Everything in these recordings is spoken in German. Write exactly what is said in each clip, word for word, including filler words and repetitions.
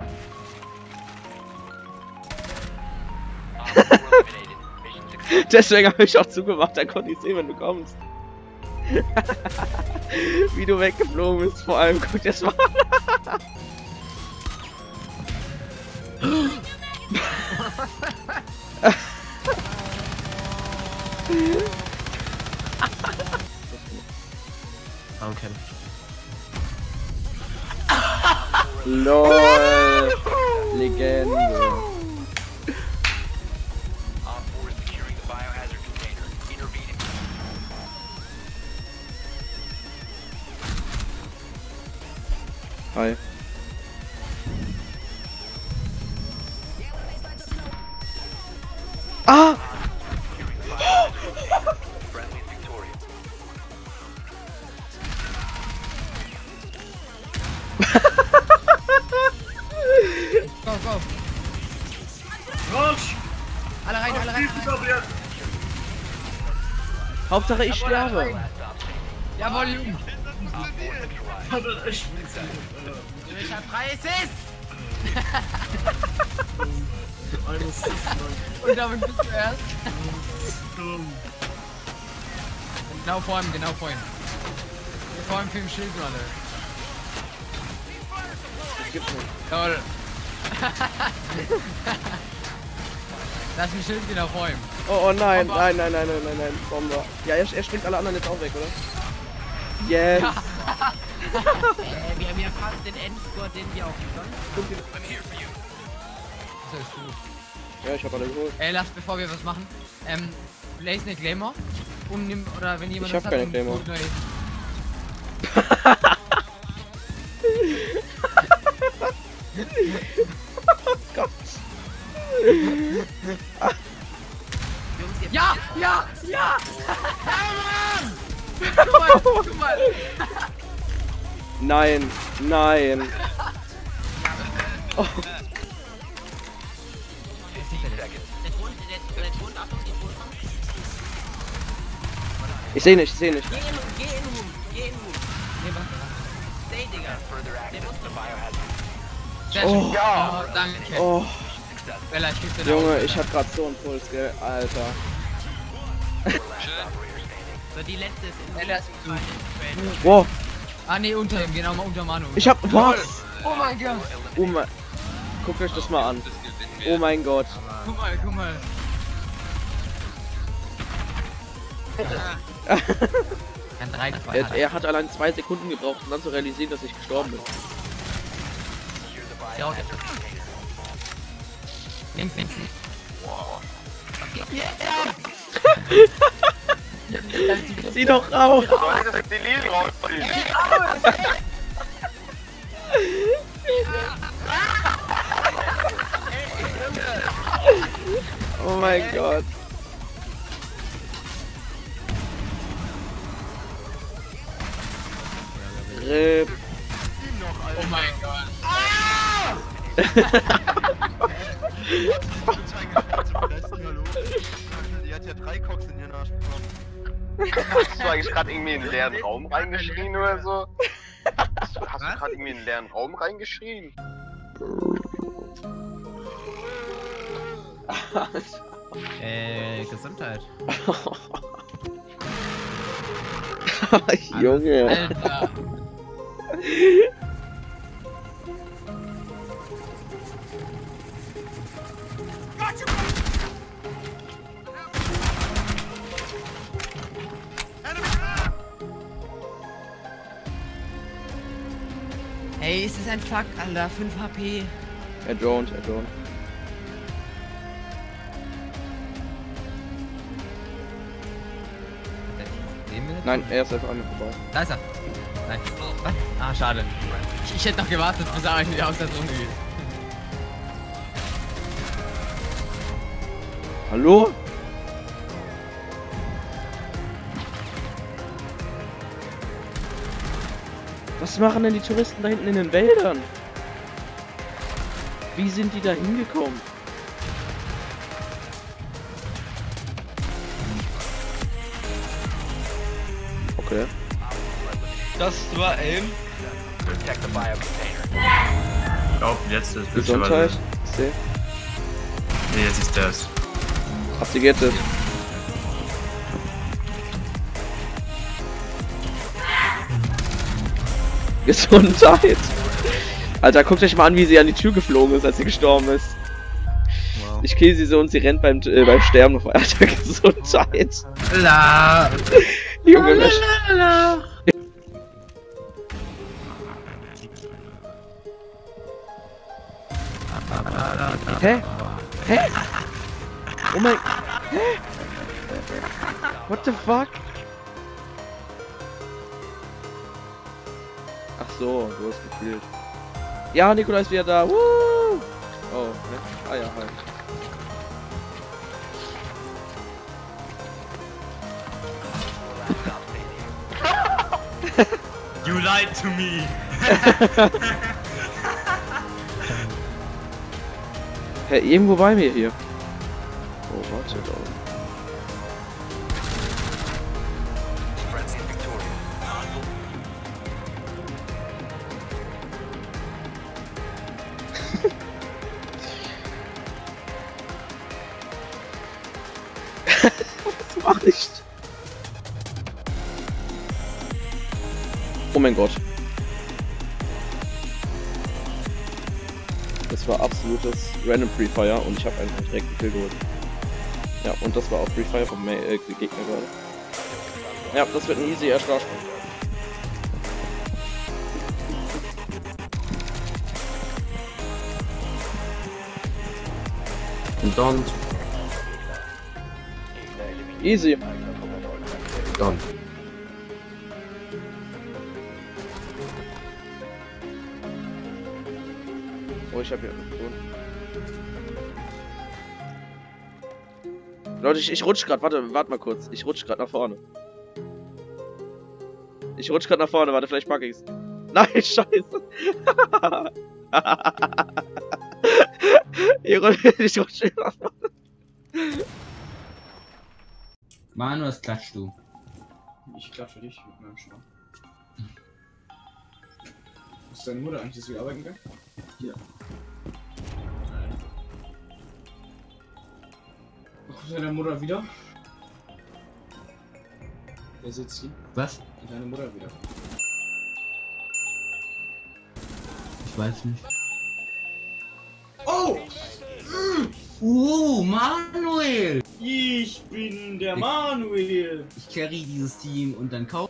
Deswegen habe ich auch zugemacht, dann konnte ich sehen, wenn du kommst. Wie du weggeflogen bist, vor allem. Guck das mal. Okay. LOL. Legende. Hi. Ah! Go, go. Rausch! Alle rein, alle rein. Hauptsache ich sterbe. Jawohl, Jugend. Ich Ich hab drei Assists. Eines ist Und damit bist du erst. Genau vor ihm, genau vor ihm. Vor ihm für den Schild, Brother. Das gibt's nicht. Jawohl. Da ist ein Schild genau vor ihm. Oh, oh nein, nein, nein, nein, nein, nein, nein, Bomber. Ja, er, er springt alle anderen jetzt auch weg, oder? Yes. äh, wir haben ja fast den Endscore, den wir auch gewonnen haben. Das ist gut. Ja, ich hab alle geholt. Ey, lass, bevor wir was machen, ähm, blaze eine Claymore und nimm, oder wenn jemand Ich hab das keine hat, Claymore. gut, nein. Oh Gott. Ja, ja, ja! Guck mal, guck mal! Nein, nein. Oh. Ich seh nicht, ich seh nicht. Geh in, geh in Room, geh in Room. Nee, warte, warte. Stay, Digga. Der muss doch Sehr schön. Oh. Ja. Oh, danke. Oh, Bella, ich geb dir Junge, Augen, ich hab grad so einen Puls, gell, Alter. So, die letzte ist in Bella ist zu. Wow, Ah, nee, unter ihm, genau, mal unter Manu. ich hab, was? Oh mein Gott. Oh mein, guckt euch das mal an. Oh mein Gott. Guck mal, guck mal. Ein drei, zwei, Er, er hat allein zwei Sekunden gebraucht, um dann zu realisieren, dass ich gestorben bin. Ja, okay. Links, links. Zieh doch raus! Die Lilien rausziehen. Oh mein Gott. Rip. Oh mein Gott. Die hat ja drei Cox in ihren Arsch bekommen. Hast du eigentlich gerade irgendwie in einen leeren Raum reingeschrien oder so? Hast du, hast du gerade irgendwie in einen leeren Raum reingeschrien? Äh, Gesundheit. Junge. Alter. Ey, ist das ein Fuck, Alter? fünf H P. Er don't, er don't. Nein, er ist einfach an mir vorbei. Da ist er. Nein. Was? Ah, schade. Ich, ich hätte noch gewartet, bis er eigentlich aus der Zone geht. Hallo? Was machen denn die Touristen da hinten in den Wäldern? Wie sind die da hingekommen? Okay. Das war Aim. Protect the biocontainer. glaube, jetzt ist Gesundheit. Ich seh. Nee, jetzt ist das. Ach, sie geht es. Gesundheit. Alter, guckt euch mal an, wie sie an die Tür geflogen ist, als sie gestorben ist. Wow. Ich kill sie so und sie rennt beim, äh, beim Sterben noch. Alter, Gesundheit. La. Junge, Mensch. Hä? Hä? Oh mein... Hä? What the fuck? Ach so, du hast gefühlt. Ja, Nikolai ist wieder da. Woo! Oh, ne? Ah ja, halt. You lied to me. Hä, irgendwo bei mir hier. Oh, warte da oben. Was mach ich? Oh mein Gott. Das war absolutes Random Free Fire und ich habe einfach direkt einen Kill geholt. Ja, und das war auch Free Fire vom äh, Gegner gerade. Ja, das wird ein easy erster Spiel. Und dann. Easy. Dann. Oh, ich hab hier einen Ton. Leute, ich, ich rutsch grad, warte, warte mal kurz. Ich rutsch grad nach vorne. Ich rutsch grad nach vorne, warte, vielleicht pack ich's. Nein, scheiße. ich rutsch, ich rutsch nach vorne. Manu, was klatschst du? Ich klatsche dich mit meinem Schwamm. Ist deine Mutter eigentlich, dass wir arbeiten können? Ja. Nein. Kommt deine Mutter wieder? Wer sitzt hier? Was? Deine Mutter wieder. Ich weiß nicht. Oh! Oh, Manuel! Ich bin der Manuel! Ich carry dieses Team und dann kauf.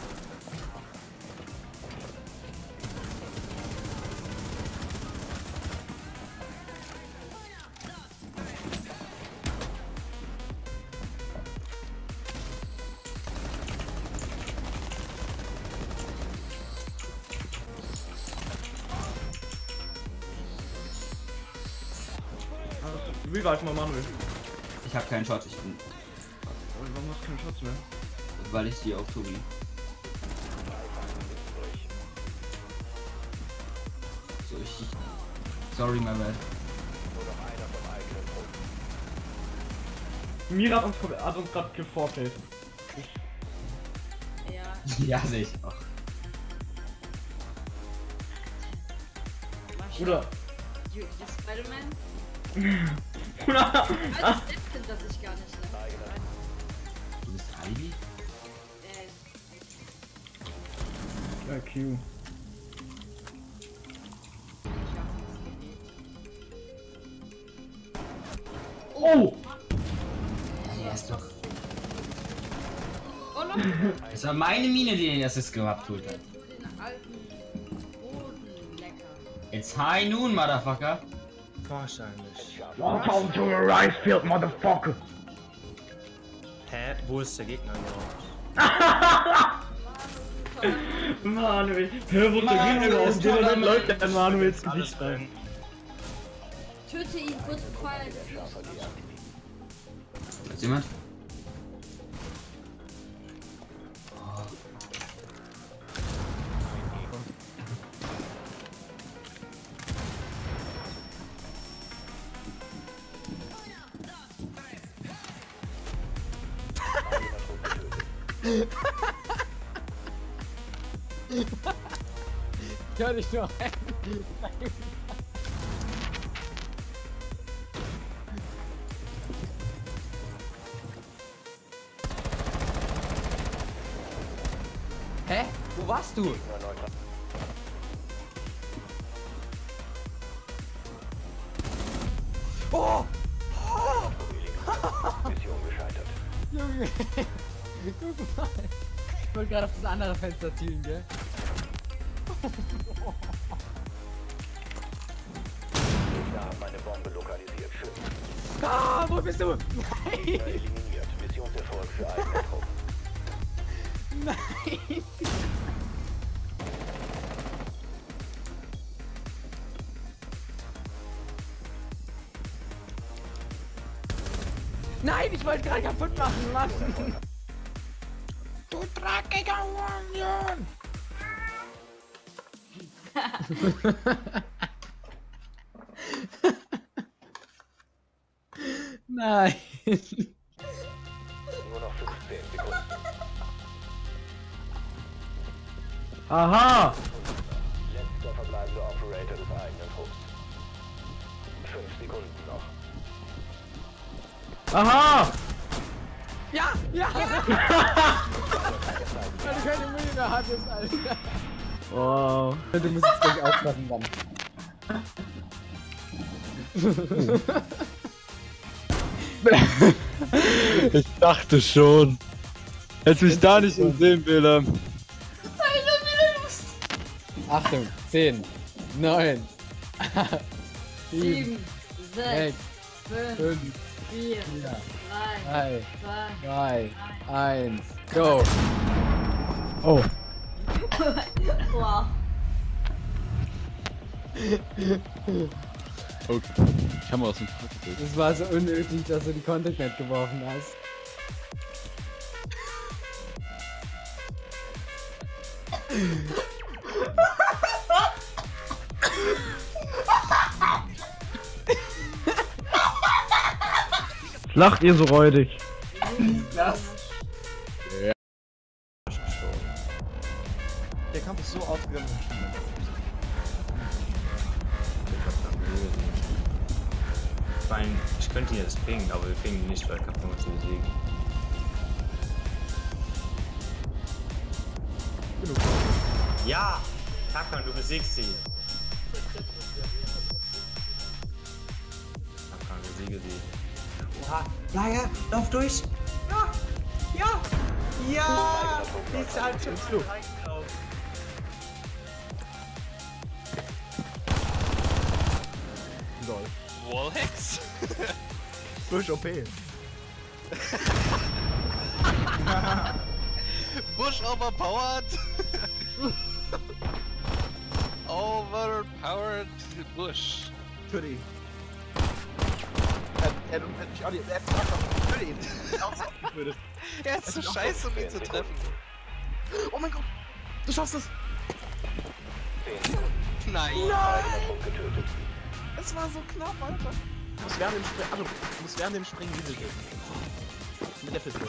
Revive mal Manuel. Ich hab keinen Shot, ich bin. Warum hast du keinen Schatz mehr? Weil ich die auf Tobi. So, ich. Sorry, my bad. Mira hat uns, hat uns gerade gefortet. Ja, Ja, sehe ich auch. Bruder. You, you Spider-Man? Bruder! Als Depp sind das ich gar nicht, ne? Du bist Ivy? Äh, Ja, Q. Oh! Der ist doch. oh, noch Das war meine Mine, die den Assist gehabt hat. den alten Boden lecker. It's high noon, Motherfucker. Wahrscheinlich. Welcome to the rice field, motherfucker! Hä? Wo ist der Gegner überhaupt? Manuel, hör, wo der Gegner überhaupt ist, dann läuft der Manuel ins Gesicht rein. Töte ihn kurz bevor er Ist jemand? Hör dich nur ein. Hä? Wo warst du? Oh! Mission gescheitert. Junge! Guck mal! Ich wollte gerade auf das andere Fenster zielen, gell? Wir haben eine Bombe lokalisiert. Schön. Ah, wo bist du? Nein! Eliminiert. Missionserfolg für eigene Truppen. Nein! Nein, ich wollte gerade kaputt machen, Mann! Du dreckiger Hurensohn! Nein! Nur noch fünfzehn Sekunden. Aha! Letzter verbleibender Operator des eigenen Trupps. Fünf Sekunden noch. Aha! Ja! Ja! Weil du keine Mühe mehr hattest, Alter. Wow. Du musst jetzt gleich aufpassen, Mann. Ich dachte schon. Hätte mich da nicht gesehen, Bela. Achtung, zehn, neun, sieben, sechs, fünf, fünf, vier, drei, drei, zwei, eins, go! Oh. Wow. Okay. Ich habe aus dem Paket. Das war so unnötig, dass du die Contact Net geworfen hast. Lacht ihr so räudig? Das. Der Kampf ist so aufgegangen. Ich meine, ich könnte ihn jetzt pingen, aber wir pingen ihn nicht, weil Kampf nur zu besiegen. Ja! Hakan, du besiegst sie! Hakan, besiege sie. Oha! Ja, ja! Lauf durch! Ja! Ja! Ja! Die ist halt schon zu! Lol. Wallhacks? Bush O P. Bush overpowered? Overpowered Bush. Goodie. Er, er, er, mich auch nicht. Er hat mich ihn. Er ist so scheiße, um ihn zu treffen. Oh mein Gott! Du schaffst es! Nein! Nein! Getötet. Es war so knapp, Alter. Du musst während dem Springen. Also, du musst während dem Springen Wiesel geben. Mit der Pistole.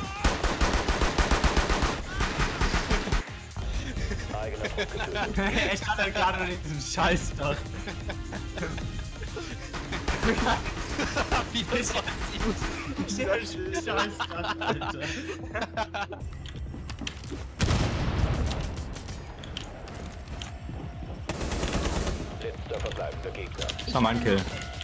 Eigener Trupp getötet. Ich hatte gerade noch diesen Scheiß doch. Wie das aussieht. Scheiß Alter. Letzter verbleibender Gegner. Das war mein Kill.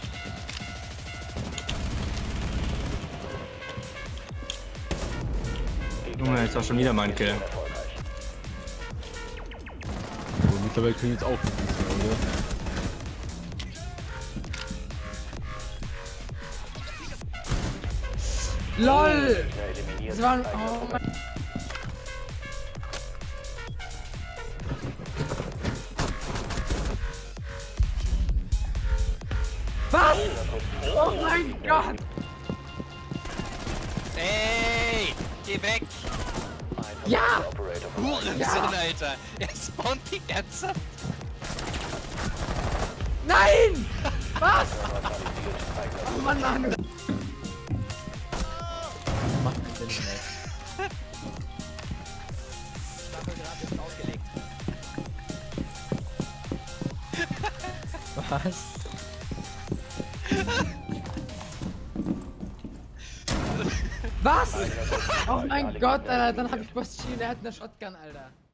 Junge, jetzt war schon wieder mein Kill. Erfolgreich. So, mittlerweile kriegen jetzt auch oder? LOL! Gegner eliminiert. Das war ein. Eigener Oh Trupp. mein. Was? Oh mein Gott! Ey! Geh weg! Ja! Operator Hurensohn, Ja. Alter! Er spawnt die ernsthaft! Nein! Was? neutralisiert. Eigener Oh Mann, Mann! Macht keinen Sinn mehr. Was? Was? Oh mein Gott, Alter, dann hab ich Boss Chile, er hat eine Shotgun, Alter.